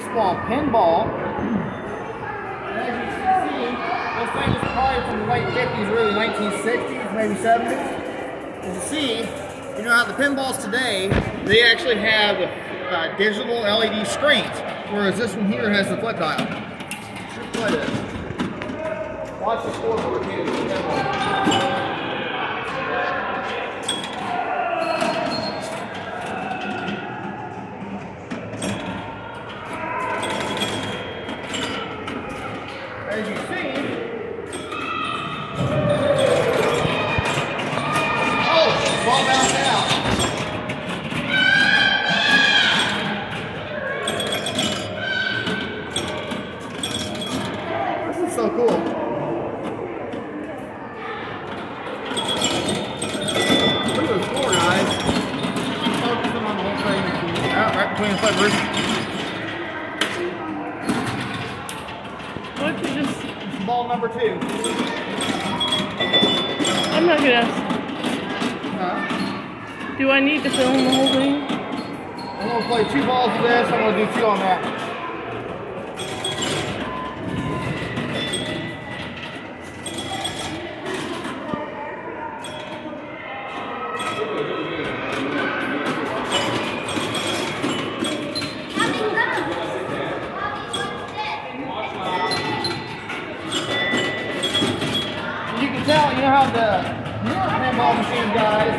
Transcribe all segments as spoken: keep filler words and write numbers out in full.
baseball pinball. And as you can see, this thing is probably from the late fifties, really nineteen sixties, maybe seventies. As you see, you know how the pinballs today, they actually have uh, digital L E D screens, whereas this one here has the flip dial. Should play this. Watch the scoreboard here. As you see, oh, ball bounced out. This is so cool. Look at the score, guys. Focusing on the whole thing. Out right between the flippers. What did you just... Ball number two. I'm not gonna ask. Huh? Do I need to film the whole thing? I'm gonna play two balls of this. I'm gonna do two on that. You can tell, you know how the newer pinball machine guys,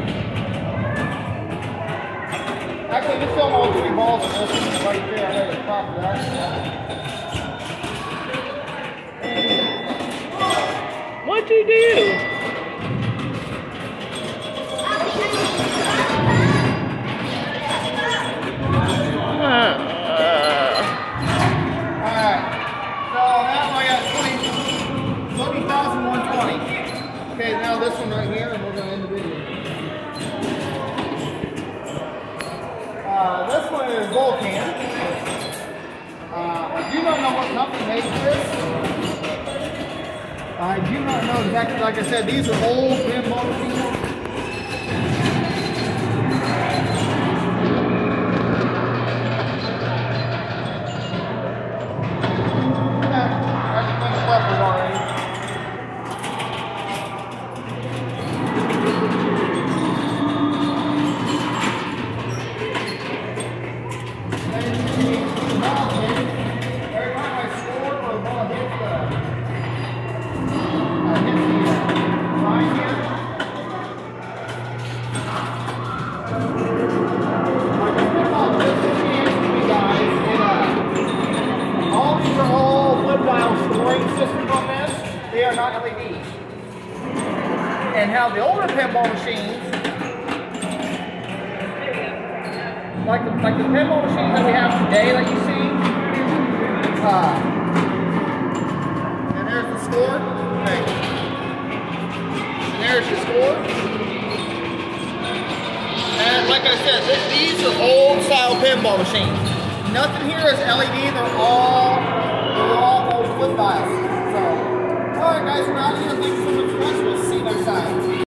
actually just film all three balls of this one right there, I know the top of that. What'd you do? Uh, Alright, so now I got twenty thousand one hundred twenty. Okay, now this one right here, and we're going to end the video. Uh, this one is Volcan. Uh, I do not know what company makes this. I do not know exactly, like I said, these are old pinball machines. Systems on this, they are not L E D. And how the older pinball machines, like the, like the pinball machines that we have today that you see, uh, and there's the score, okay. And there's the score. And like I said, this, these are old style pinball machines. Nothing here is L E D, they're all, they're all old flip dials. So, alright guys, we're out here. Thanks so much for watching. We'll see you next time.